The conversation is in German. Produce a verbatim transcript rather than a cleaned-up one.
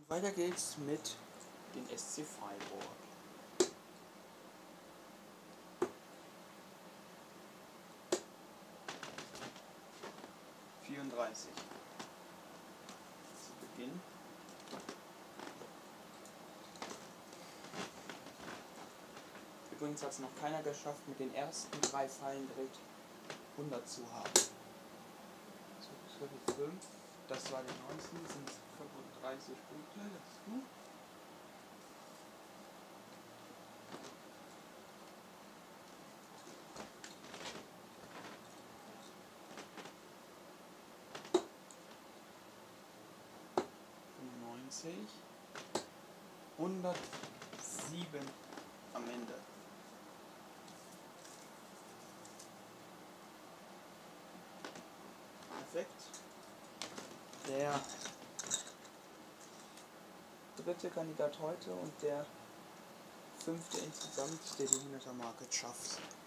Weiter geht's mit dem S C Freiburg. vierunddreißig. Zu Beginn. Übrigens hat es noch keiner geschafft, mit den ersten drei Fallen direkt hundert zu haben. So, das war die fünf, das war die neunzehn, das sind fünfunddreißig Punkte dazu. fünfundneunzig, hundertsieben am Ende. Perfekt. Der dritte Kandidat heute und der fünfte insgesamt, der die hunderter Marke schafft.